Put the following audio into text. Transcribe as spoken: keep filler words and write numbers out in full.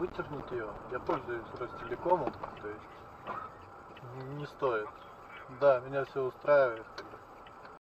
вытернуть ее. Я пользуюсь Ростелекомом, то есть не стоит. Да, меня все устраивает.